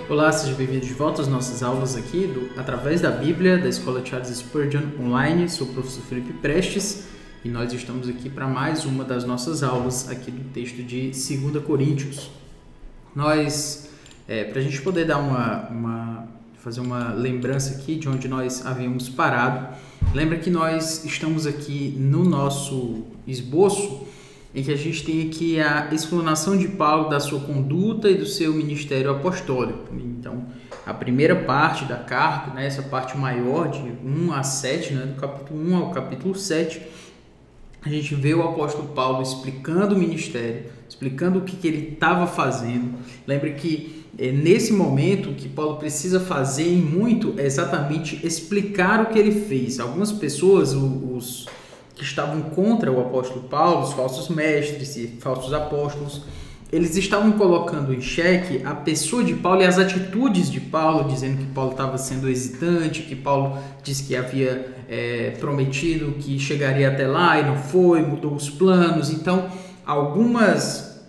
Olá, seja bem-vindo de volta às nossas aulas aqui através da Bíblia da Escola Charles Spurgeon Online. Sou o professor Felipe Prestes e nós estamos aqui para mais uma das nossas aulas aqui do texto de 2 Coríntios. Nós, para a gente poder dar fazer uma lembrança aqui de onde nós havíamos parado, lembra que nós estamos aqui no nosso esboço em que a gente tem aqui a explanação de Paulo da sua conduta e do seu ministério apostólico. Então, a primeira parte da carta, né, essa parte maior de 1 a 7, né, do capítulo 1 ao capítulo 7, a gente vê o apóstolo Paulo explicando o ministério, explicando o que ele estava fazendo. Lembra que nesse momento o que Paulo precisa fazer em muito é exatamente explicar o que ele fez. Algumas pessoas, os que estavam contra o apóstolo Paulo, os falsos mestres e falsos apóstolos, eles estavam colocando em xeque a pessoa de Paulo e as atitudes de Paulo, dizendo que Paulo estava sendo hesitante, que Paulo disse que havia prometido que chegaria até lá e não foi, mudou os planos. Então, algumas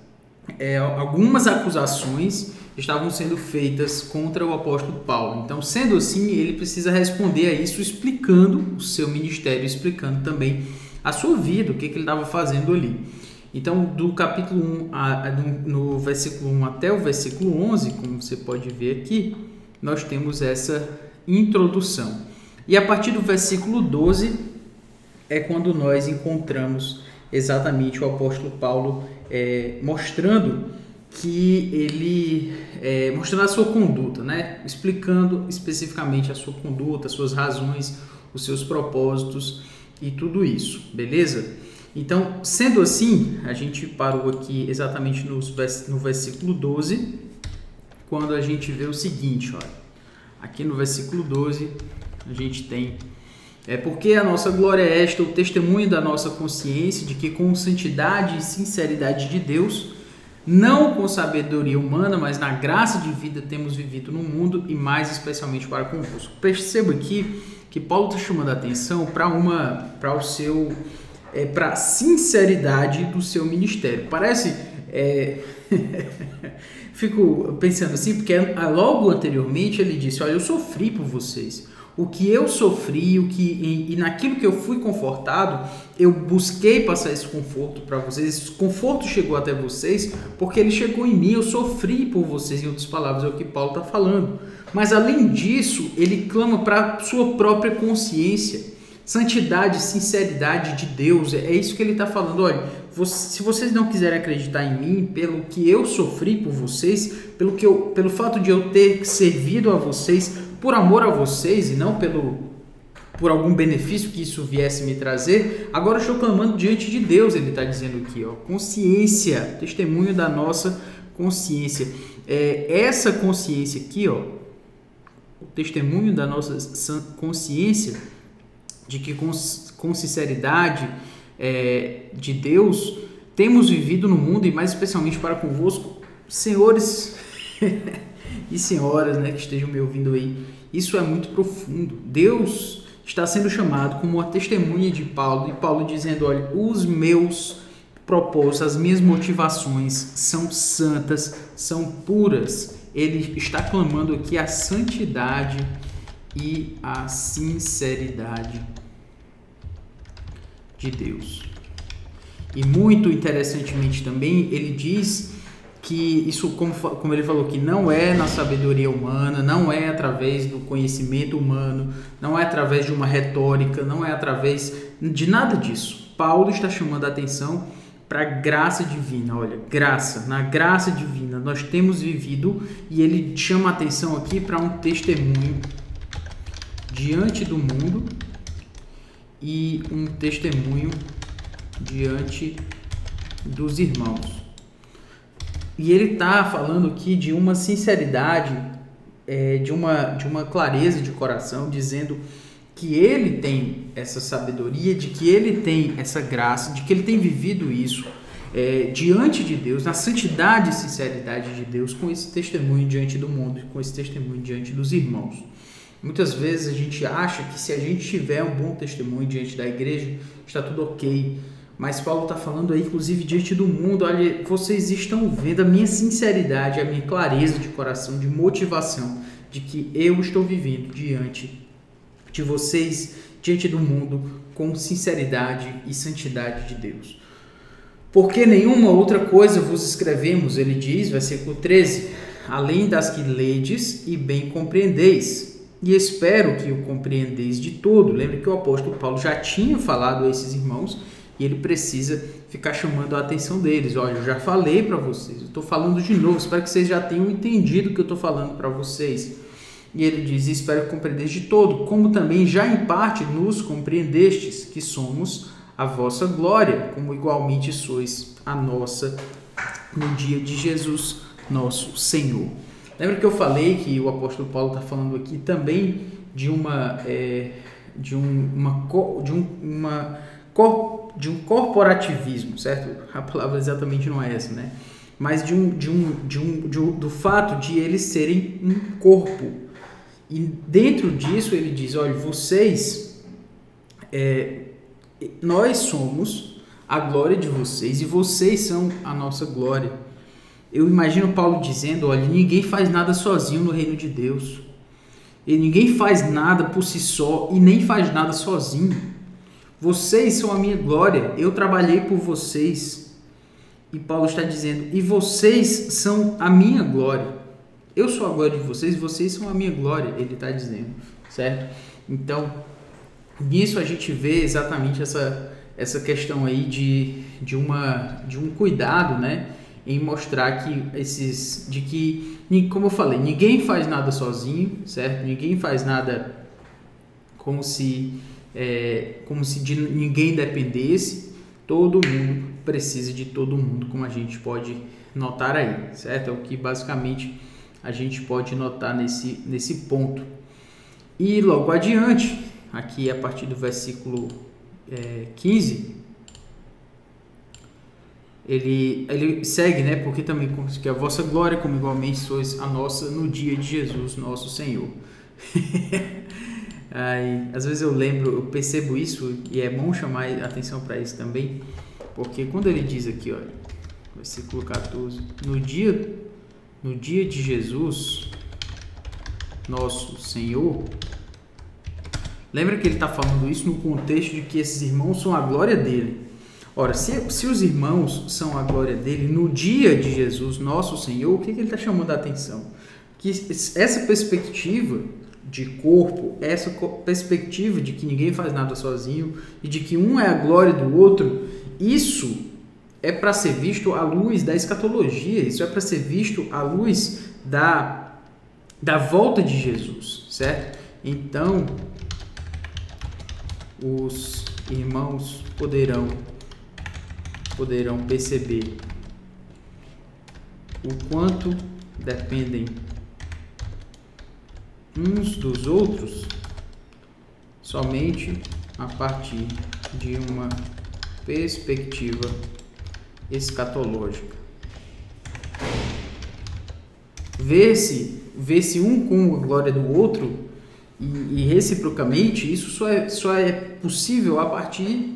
acusações estavam sendo feitas contra o apóstolo Paulo. Então, sendo assim, ele precisa responder a isso explicando o seu ministério, explicando também a sua vida, o que ele estava fazendo ali. Então, do capítulo 1, no versículo 1 até o versículo 11, como você pode ver aqui, nós temos essa introdução. E a partir do versículo 12 é quando nós encontramos exatamente o apóstolo Paulo mostrando a sua conduta, né? Explicando especificamente a sua conduta, as suas razões, os seus propósitos e tudo isso, beleza? Então, sendo assim, a gente parou aqui exatamente no versículo 12, quando a gente vê o seguinte, olha, aqui no versículo 12 a gente tem: porque a nossa glória é esta, o testemunho da nossa consciência de que com santidade e sinceridade de Deus, não com sabedoria humana, mas na graça de vida temos vivido no mundo e mais especialmente para convosco. Perceba aqui que Paulo está chamando a atenção para a sinceridade do seu ministério. Parece, fico pensando assim, porque logo anteriormente ele disse: olha, eu sofri por vocês. O que eu sofri, e naquilo que eu fui confortado, eu busquei passar esse conforto para vocês. Esse conforto chegou até vocês porque ele chegou em mim. Eu sofri por vocês, em outras palavras, é o que Paulo está falando. Mas além disso, ele clama para a sua própria consciência, santidade, sinceridade de Deus. É isso que ele está falando. Olha, se vocês não quiserem acreditar em mim pelo que eu sofri por vocês, pelo fato de eu ter servido a vocês, por amor a vocês e não por algum benefício que isso viesse me trazer, agora eu estou clamando diante de Deus. Ele está dizendo aqui, ó, consciência, testemunho da nossa consciência. Essa consciência aqui, ó, o testemunho da nossa consciência de que com sinceridade de Deus temos vivido no mundo e mais especialmente para convosco, senhores e senhoras, né, que estejam me ouvindo aí. Isso é muito profundo. Deus está sendo chamado como uma testemunha de Paulo, e Paulo dizendo: olha, os meus propósitos, as minhas motivações são santas, são puras. Ele está clamando aqui a santidade e a sinceridade de Deus. E muito interessantemente também, ele diz que isso, como ele falou, que não é na sabedoria humana, não é através do conhecimento humano, não é através de uma retórica, não é através de nada disso. Paulo está chamando a atenção para a graça divina. Olha, na graça divina nós temos vivido, e ele chama a atenção aqui para um testemunho diante do mundo e um testemunho diante dos irmãos. E ele está falando aqui de uma sinceridade, de uma clareza de coração, dizendo que ele tem essa sabedoria, de que ele tem essa graça, de que ele tem vivido isso diante de Deus, na santidade e sinceridade de Deus, com esse testemunho diante do mundo, com esse testemunho diante dos irmãos. Muitas vezes a gente acha que se a gente tiver um bom testemunho diante da igreja, está tudo ok. Mas Paulo está falando aí, inclusive, diante do mundo, olha, vocês estão vendo a minha sinceridade, a minha clareza de coração, de motivação, de que eu estou vivendo diante de vocês, diante do mundo, com sinceridade e santidade de Deus. Porque nenhuma outra coisa vos escrevemos, ele diz, versículo 13, além das que ledes e bem compreendeis, e espero que o compreendeis de todo. Lembre que o apóstolo Paulo já tinha falado a esses irmãos e ele precisa ficar chamando a atenção deles. Olha, eu já falei para vocês, eu estou falando de novo, espero que vocês já tenham entendido o que eu estou falando para vocês. E ele diz, espero que compreendeis de todo, como também já em parte nos compreendestes, que somos a vossa glória, como igualmente sois a nossa no dia de Jesus, nosso Senhor. Lembra que eu falei que o apóstolo Paulo está falando aqui também de um corporativismo, certo? A palavra exatamente não é essa, né? Mas do fato de eles serem um corpo. E dentro disso ele diz, olha, vocês, nós somos a glória de vocês e vocês são a nossa glória. Eu imagino Paulo dizendo, olha, ninguém faz nada sozinho no reino de Deus. E ninguém faz nada por si só e nem faz nada sozinho. Vocês são a minha glória, eu trabalhei por vocês. E Paulo está dizendo, e vocês são a minha glória. Eu sou a glória de vocês, vocês são a minha glória, ele está dizendo, certo? Então, nisso a gente vê exatamente essa questão aí de um cuidado, né? Em mostrar que, como eu falei, ninguém faz nada sozinho, certo? Ninguém faz nada como se de ninguém dependesse. Todo mundo precisa de todo mundo, como a gente pode notar aí, certo? É o que basicamente a gente pode notar nesse ponto. E logo adiante, aqui a partir do versículo 15, ele segue, né? Porque também que a vossa glória, como igualmente sois a nossa no dia de Jesus, nosso Senhor. Aí, às vezes eu percebo isso e é bom chamar a atenção para isso também, porque quando ele diz aqui, olha, versículo 14, no dia de Jesus, nosso Senhor, lembra que ele está falando isso no contexto de que esses irmãos são a glória dele. Ora, se os irmãos são a glória dele no dia de Jesus, nosso Senhor, o que ele está chamando a atenção? Que essa perspectiva de corpo, essa perspectiva de que ninguém faz nada sozinho e de que um é a glória do outro, isso é para ser visto à luz da escatologia, isso é para ser visto à luz da volta de Jesus, certo? Então, os irmãos poderão perceber o quanto dependem uns dos outros somente a partir de uma perspectiva escatológica. Ver-se um com a glória do outro e reciprocamente, isso só é possível a partir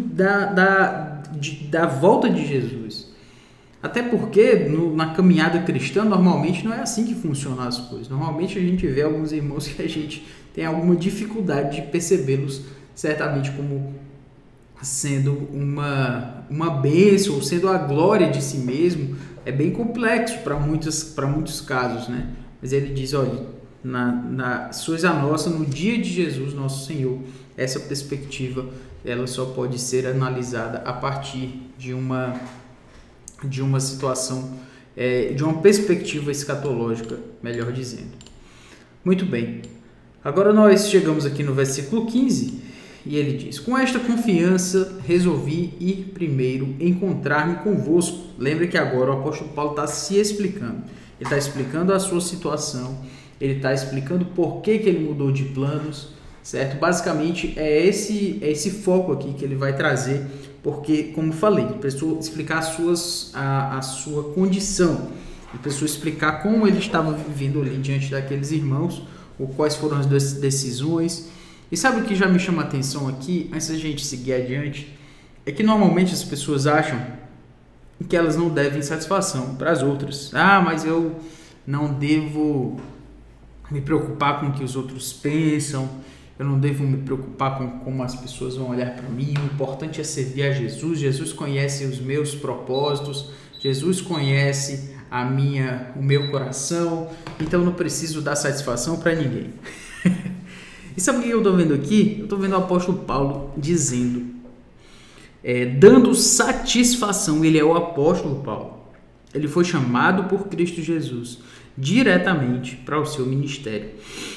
da volta de Jesus. Até porque na caminhada cristã normalmente não é assim que funcionam as coisas. Normalmente a gente vê alguns irmãos que a gente tem alguma dificuldade de percebê-los certamente como sendo uma bênção, ou sendo a glória de si mesmo. É bem complexo para muitos casos, né? Mas ele diz, olha, sois a nossa no dia de Jesus, nosso Senhor. Essa perspectiva ela só pode ser analisada a partir de uma situação, de uma perspectiva escatológica, melhor dizendo. Muito bem. Agora nós chegamos aqui no versículo 15 e ele diz, com esta confiança resolvi ir primeiro encontrar-me convosco. Lembra que agora o apóstolo Paulo está se explicando. Ele está explicando a sua situação, ele está explicando por que ele mudou de planos, certo? Basicamente é esse foco aqui que ele vai trazer, porque, como falei, ele precisou explicar a sua condição, ele precisou explicar como ele estava vivendo ali diante daqueles irmãos, ou quais foram as decisões. E sabe o que já me chama a atenção aqui, antes da gente seguir adiante? é que normalmente as pessoas acham que elas não devem satisfação para as outras. Ah, mas eu não devo me preocupar com o que os outros pensam, eu não devo me preocupar com como as pessoas vão olhar para mim, o importante é servir a Jesus, Jesus conhece os meus propósitos, Jesus conhece o meu coração, então eu não preciso dar satisfação para ninguém. E sabe o que eu estou vendo aqui? Eu estou vendo o apóstolo Paulo dizendo, dando satisfação. Ele é o apóstolo Paulo. Ele foi chamado por Cristo Jesus diretamente para o seu ministério.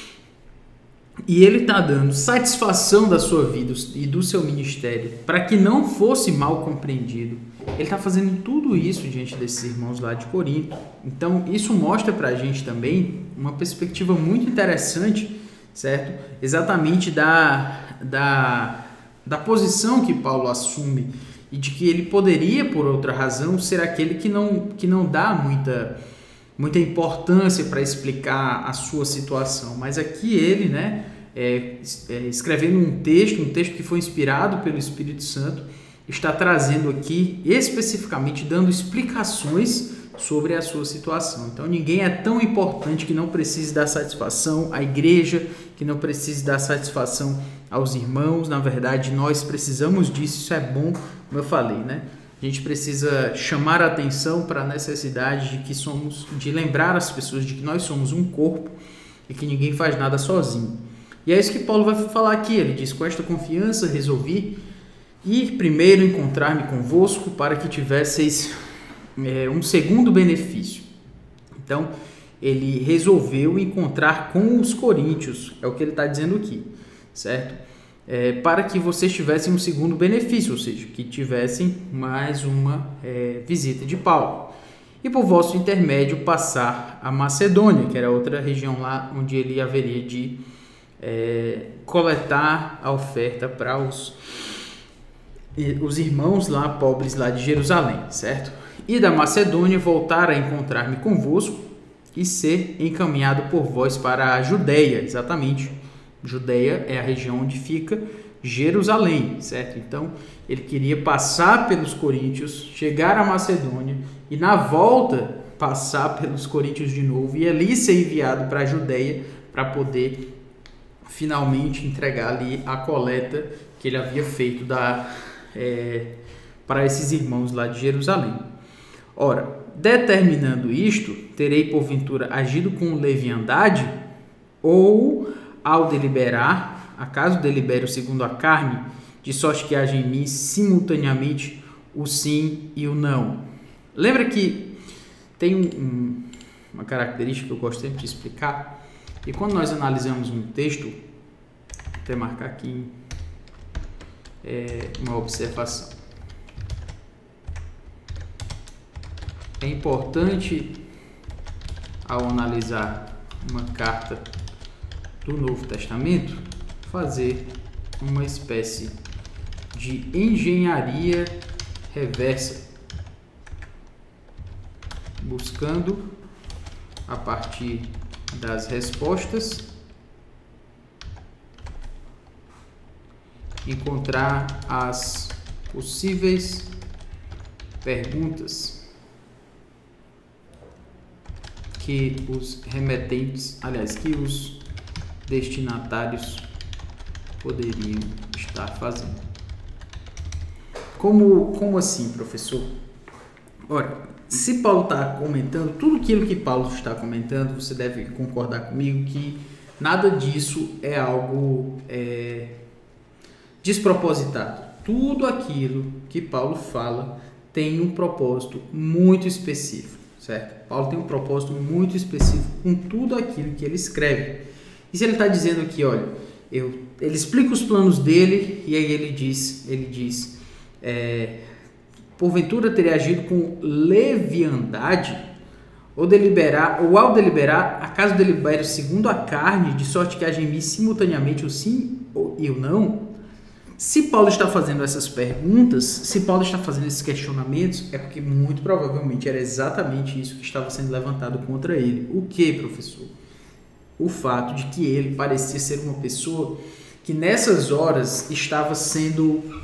E ele está dando satisfação da sua vida e do seu ministério para que não fosse mal compreendido. Ele está fazendo tudo isso diante desses irmãos lá de Corinto. Então, isso mostra para a gente também uma perspectiva muito interessante, certo? Exatamente da posição que Paulo assume e de que ele poderia, por outra razão, ser aquele que não dá muita importância para explicar a sua situação. Mas aqui ele, escrevendo um texto que foi inspirado pelo Espírito Santo, está trazendo aqui, especificamente, dando explicações sobre a sua situação. Então, ninguém é tão importante que não precise dar satisfação à igreja, que não precise dar satisfação aos irmãos. Na verdade, nós precisamos disso, isso é bom, como eu falei, né? A gente precisa chamar a atenção para a necessidade de lembrar as pessoas de que nós somos um corpo e que ninguém faz nada sozinho. E é isso que Paulo vai falar aqui. Ele diz: com esta confiança resolvi ir primeiro encontrar-me convosco para que tivesseis um segundo benefício. Então, ele resolveu encontrar com os coríntios, é o que ele está dizendo aqui, certo? Para que vocês tivessem um segundo benefício, ou seja, que tivessem mais uma visita de Paulo. E por vosso intermédio passar a Macedônia, que era outra região lá onde ele haveria de coletar a oferta para os irmãos lá pobres lá de Jerusalém, certo? E da Macedônia voltar a encontrar-me convosco e ser encaminhado por vós para a Judeia, exatamente. Judeia é a região onde fica Jerusalém, certo? Então, ele queria passar pelos coríntios, chegar à Macedônia e na volta passar pelos coríntios de novo e ali ser enviado para a Judeia para poder finalmente entregar ali a coleta que ele havia feito para esses irmãos lá de Jerusalém. Ora, determinando isto, terei porventura agido com leviandade ou ao deliberar, acaso delibero segundo a carne, de sorte que haja em mim simultaneamente o sim e o não. Lembra que tem uma característica que eu gosto sempre de explicar, e quando nós analisamos um texto, vou até marcar aqui uma observação. É importante, ao analisar uma carta do Novo Testamento, fazer uma espécie de engenharia reversa, buscando, a partir das respostas, encontrar as possíveis perguntas que os remetentes, que os destinatários poderiam estar fazendo. Como assim, professor? Ora, se Paulo está comentando, tudo aquilo que Paulo está comentando, você deve concordar comigo que nada disso é algo despropositado. Tudo aquilo que Paulo fala tem um propósito muito específico, certo? Paulo tem um propósito muito específico com tudo aquilo que ele escreve. E se ele está dizendo aqui, olha, ele explica os planos dele e aí ele diz porventura teria agido com leviandade ou ao deliberar, acaso delibere segundo a carne, de sorte que haja em mim simultaneamente o sim e o não? Se Paulo está fazendo essas perguntas, se Paulo está fazendo esses questionamentos, é porque muito provavelmente era exatamente isso que estava sendo levantado contra ele. O que, professor? O fato de que ele parecia ser uma pessoa que nessas horas estava sendo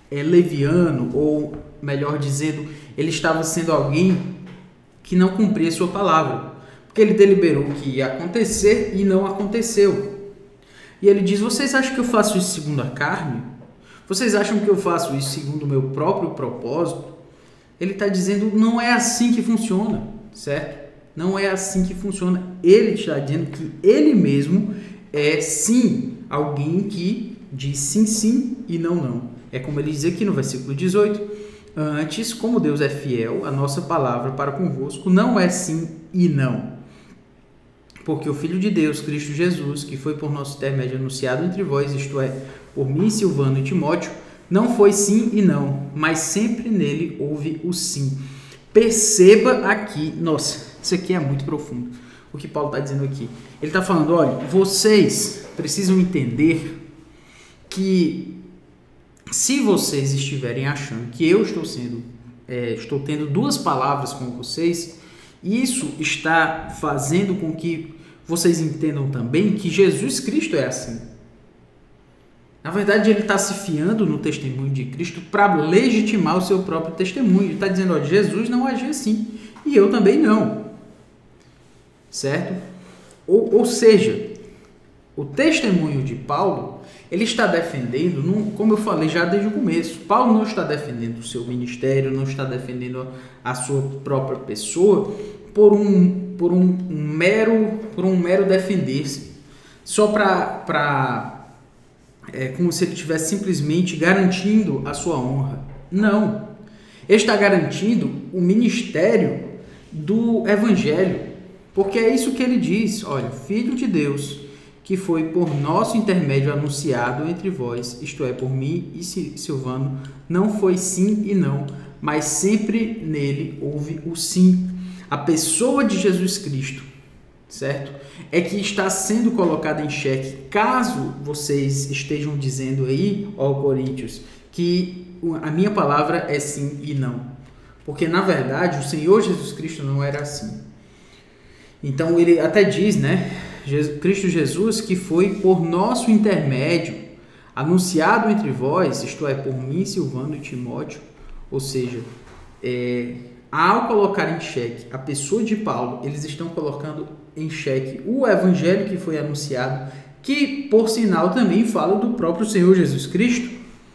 leviano, ou melhor dizendo, ele estava sendo alguém que não cumpria sua palavra, porque ele deliberou que ia acontecer e não aconteceu. E ele diz: vocês acham que eu faço isso segundo a carne? Vocês acham que eu faço isso segundo o meu próprio propósito? Ele está dizendo: não é assim que funciona, certo? Não é assim que funciona. Ele está dizendo que ele mesmo é sim alguém que diz sim, sim e não, não. É como ele diz aqui no versículo 18: antes, como Deus é fiel, a nossa palavra para convosco não é sim e não. Porque o Filho de Deus, Cristo Jesus, que foi por nosso intermédio anunciado entre vós, isto é, por mim, Silvano e Timóteo, não foi sim e não, mas sempre nele houve o sim. Perceba aqui, nossa, isso aqui é muito profundo, o que Paulo está dizendo aqui. Ele está falando: olha, vocês precisam entender que se vocês estiverem achando que eu estou tendo duas palavras com vocês, isso está fazendo com que vocês entendam também que Jesus Cristo é assim. Na verdade, ele está se fiando no testemunho de Cristo para legitimar o seu próprio testemunho. Ele está dizendo: olha, Jesus não agia assim e eu também não. Certo? Ou seja, o testemunho de Paulo, ele está defendendo, como eu falei já desde o começo, Paulo não está defendendo o seu ministério, não está defendendo a sua própria pessoa por um mero defender-se, só como se ele estivesse simplesmente garantindo a sua honra. Não. Ele está garantindo o ministério do Evangelho, porque é isso que ele diz: olha, Filho de Deus, que foi por nosso intermédio anunciado entre vós, isto é, por mim e Silvano, não foi sim e não, mas sempre nele houve o sim. A pessoa de Jesus Cristo, certo? É que está sendo colocada em xeque, caso vocês estejam dizendo aí, ó Coríntios, que a minha palavra é sim e não. Porque, na verdade, o Senhor Jesus Cristo não era assim. Então, ele até diz, né? Cristo Jesus, que foi por nosso intermédio anunciado entre vós, isto é, por mim, Silvano e Timóteo. Ou seja, ao colocar em xeque a pessoa de Paulo, eles estão colocando em xeque o evangelho que foi anunciado, que, por sinal, também fala do próprio Senhor Jesus Cristo.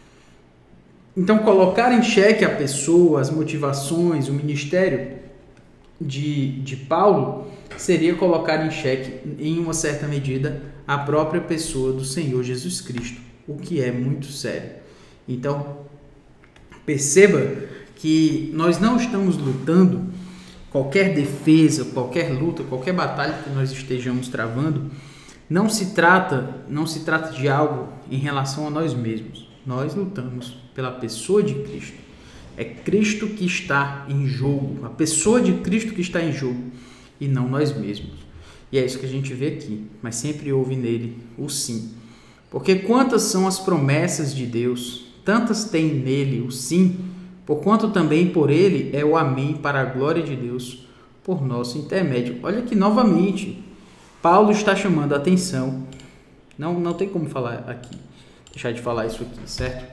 Então, colocar em xeque a pessoa, as motivações, o ministério de Paulo seria colocar em xeque, em uma certa medida, a própria pessoa do Senhor Jesus Cristo, o que é muito sério. Então, perceba que nós não estamos lutando qualquer defesa, qualquer luta, qualquer batalha que nós estejamos travando, não se trata de algo em relação a nós mesmos. Nós lutamos pela pessoa de Cristo. É Cristo que está em jogo, a pessoa de Cristo que está em jogo, e não nós mesmos. E é isso que a gente vê aqui, mas sempre houve nele o sim. Porque quantas são as promessas de Deus, tantas tem nele o sim, porquanto também por ele é o amém para a glória de Deus, por nosso intermédio. Olha que novamente, Paulo está chamando a atenção. Não tem como falar aqui, deixar de falar isso aqui, certo?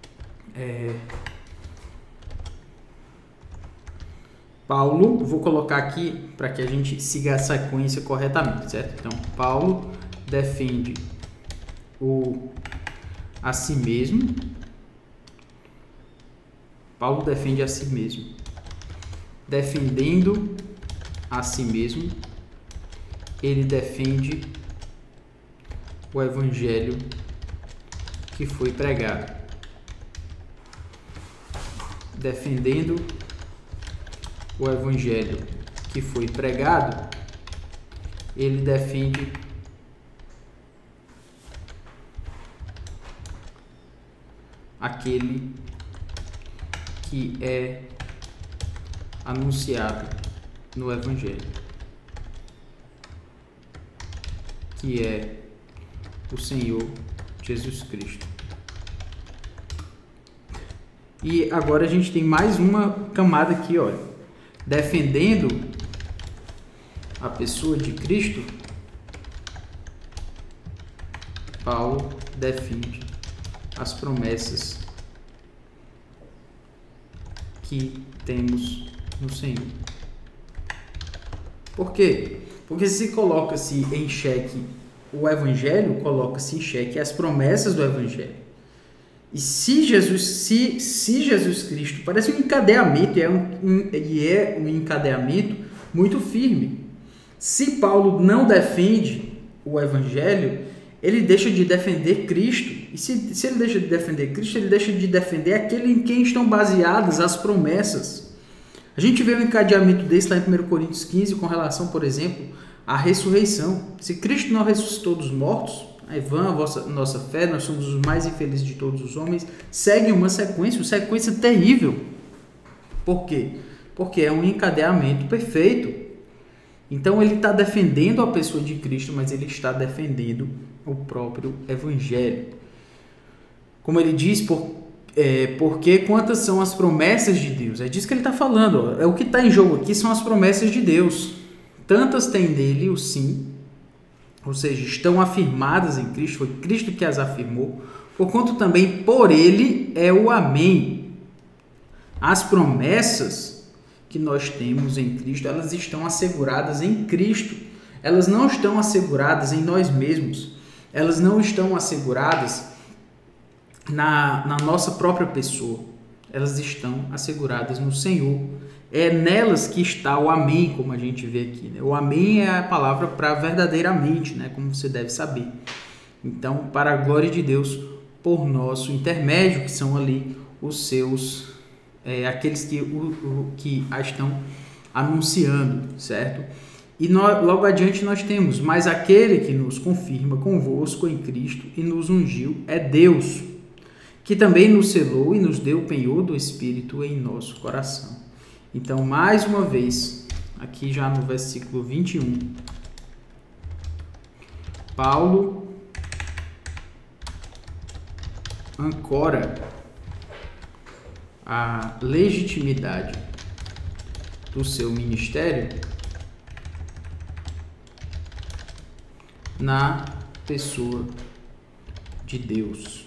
Paulo, vou colocar aqui para que a gente siga a sequência corretamente, certo? Então, Paulo defende a si mesmo. Paulo defende a si mesmo. Defendendo a si mesmo, ele defende o evangelho que foi pregado. Defendendo o evangelho que foi pregado, ele defende aquele que é anunciado no evangelho, que é o Senhor Jesus Cristo. E agora a gente tem mais uma camada aqui, olha. Defendendo a pessoa de Cristo, Paulo defende as promessas que temos no Senhor. Por quê? Porque se coloca-se em xeque o Evangelho, coloca-se em xeque as promessas do Evangelho. E se Jesus Cristo parece um encadeamento, e é um encadeamento muito firme. Se Paulo não defende o Evangelho, ele deixa de defender Cristo. E se ele deixa de defender Cristo, ele deixa de defender aquele em quem estão baseadas as promessas. A gente vê um encadeamento desse lá em 1 Coríntios 15 com relação, por exemplo, à ressurreição. Se Cristo não ressuscitou dos mortos, é vã a nossa fé, nós somos os mais infelizes de todos os homens. Segue uma sequência terrível. Por quê? Porque é um encadeamento perfeito. Então ele está defendendo a pessoa de Cristo, mas ele está defendendo o próprio Evangelho. Como ele diz, porque quantas são as promessas de Deus? É disso que ele está falando. Ó. O que está em jogo aqui são as promessas de Deus. Tantas tem nele o sim, ou seja, estão afirmadas em Cristo, foi Cristo que as afirmou, porquanto também por ele é o amém. As promessas que nós temos em Cristo, elas estão asseguradas em Cristo. Elas não estão asseguradas em nós mesmos. Elas não estão asseguradas na nossa própria pessoa. Elas estão asseguradas no Senhor. É nelas que está o amém, como a gente vê aqui. Né? O amém é a palavra para verdadeiramente, né? Como você deve saber. Então, para a glória de Deus, por nosso intermédio, que são ali os seus, aqueles que a estão anunciando, certo? E logo adiante nós temos, mas aquele que nos confirma convosco em Cristo e nos ungiu é Deus, que também nos selou e nos deu o penhor do Espírito em nosso coração. Então, mais uma vez, aqui já no versículo 21, Paulo ancora a legitimidade do seu ministério na pessoa de Deus.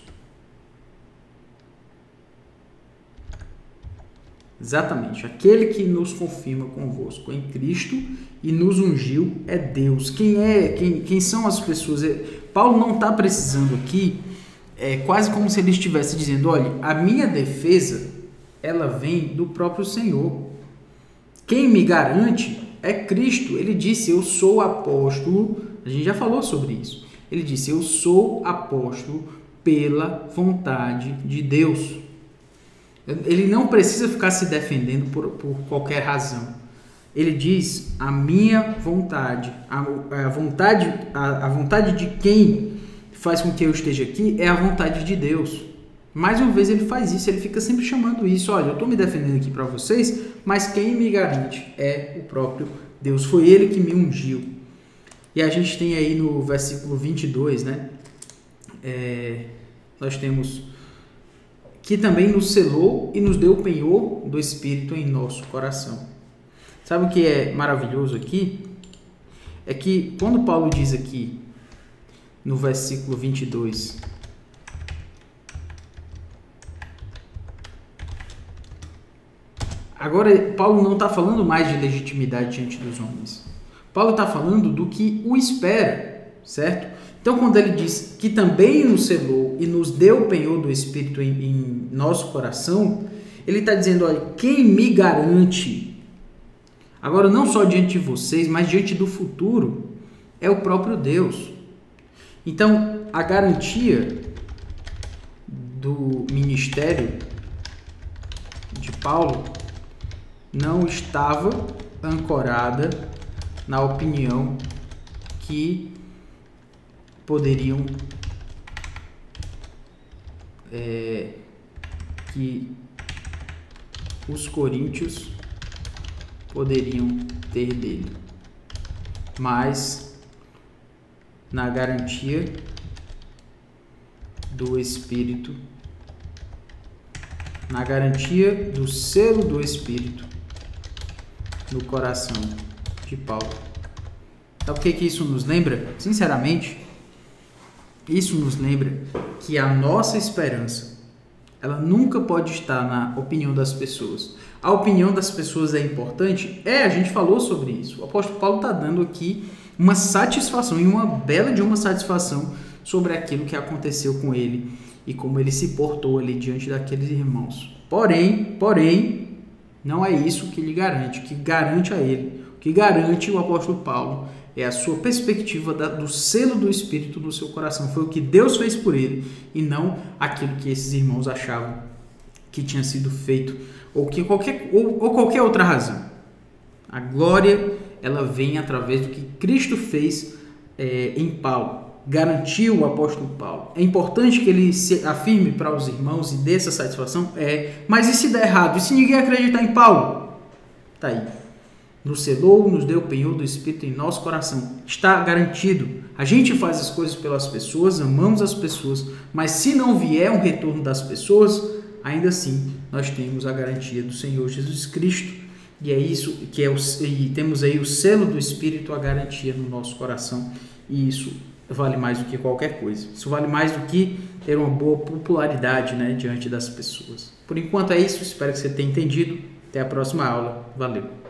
Exatamente, aquele que nos confirma convosco em Cristo e nos ungiu é Deus. Quem são as pessoas? Paulo não está precisando aqui, quase como se ele estivesse dizendo, olha, a minha defesa, ela vem do próprio Senhor. Quem me garante é Cristo. Ele disse, eu sou apóstolo, a gente já falou sobre isso. Ele disse, eu sou apóstolo pela vontade de Deus. Ele não precisa ficar se defendendo por qualquer razão. Ele diz, a minha vontade, a vontade de quem faz com que eu esteja aqui é a vontade de Deus. Mais uma vez ele faz isso, ele fica sempre chamando isso. Olha, eu estou me defendendo aqui para vocês, mas quem me garante é o próprio Deus. Foi ele que me ungiu. E a gente tem aí no versículo 22, né? Nós temos que também nos selou e nos deu o penhor do Espírito em nosso coração. Sabe o que é maravilhoso aqui? É que quando Paulo diz aqui, no versículo 22, agora Paulo não está falando mais de legitimidade diante dos homens. Paulo está falando do que o espera, certo? Então, quando ele diz que também nos selou e nos deu o penhor do Espírito em nosso coração, ele está dizendo, olha, quem me garante, agora não só diante de vocês, mas diante do futuro, é o próprio Deus. Então, a garantia do ministério de Paulo não estava ancorada na opinião que poderiam que os coríntios poderiam ter dele, mas na garantia do Espírito, na garantia do selo do Espírito no coração de Paulo. Sabe o que isso nos lembra? Sinceramente, isso nos lembra que a nossa esperança Ela nunca pode estar na opinião das pessoas. A opinião das pessoas é importante? A gente falou sobre isso. O apóstolo Paulo está dando aqui uma satisfação, e uma bela de uma satisfação, sobre aquilo que aconteceu com ele e como ele se portou ali diante daqueles irmãos. Porém, não é isso que lhe garante, que garante a ele. O que garante o apóstolo Paulo é a sua perspectiva do selo do Espírito no seu coração. Foi o que Deus fez por ele e não aquilo que esses irmãos achavam que tinha sido feito ou qualquer outra razão. A glória, ela vem através do que Cristo fez em Paulo. Garantiu o apóstolo Paulo. É importante que ele se afirme para os irmãos e dê essa satisfação? Mas e se der errado? E se ninguém acreditar em Paulo? Está aí. Nos selou, nos deu o penhor do Espírito em nosso coração. Está garantido. A gente faz as coisas pelas pessoas, amamos as pessoas, mas se não vier um retorno das pessoas, ainda assim nós temos a garantia do Senhor Jesus Cristo. E é isso que e temos aí o selo do Espírito, a garantia no nosso coração. E isso vale mais do que qualquer coisa. Isso vale mais do que ter uma boa popularidade, diante das pessoas. Por enquanto é isso. Espero que você tenha entendido. Até a próxima aula. Valeu!